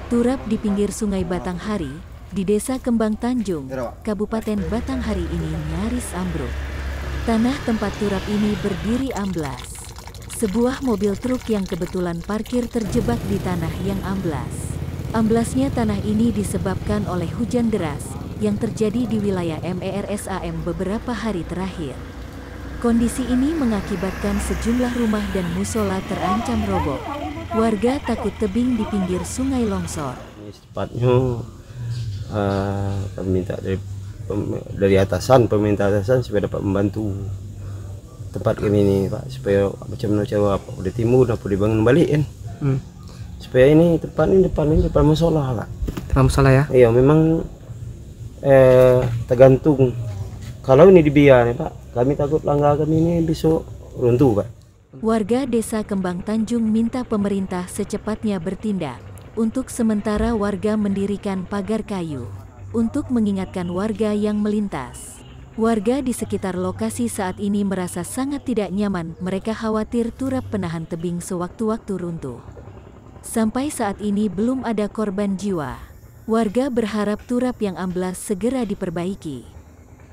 Turap di pinggir Sungai Batanghari, di Desa Kembang Tanjung, Kabupaten Batanghari ini nyaris ambruk. Tanah tempat turap ini berdiri amblas. Sebuah mobil truk yang kebetulan parkir terjebak di tanah yang amblas. Amblasnya tanah ini disebabkan oleh hujan deras yang terjadi di wilayah MERSAM beberapa hari terakhir. Kondisi ini mengakibatkan sejumlah rumah dan musola terancam roboh. Warga takut tebing di pinggir sungai longsor. Secepatnya dari atasan, pemerintah atasan supaya dapat membantu tempat kami ini, Pak, supaya macam cara udah timur dapat dibangun balik kan. Supaya ini depan musola, Pak. Depan musola ya? Iya, memang tergantung. Kalau ini dibiarkan, Pak, kami takut langgar kami ini besok runtuh, Pak. Warga Desa Kembang Tanjung minta pemerintah secepatnya bertindak. Untuk sementara warga mendirikan pagar kayu untuk mengingatkan warga yang melintas. Warga di sekitar lokasi saat ini merasa sangat tidak nyaman. Mereka khawatir turap penahan tebing sewaktu-waktu runtuh. Sampai saat ini belum ada korban jiwa. Warga berharap turap yang amblas segera diperbaiki.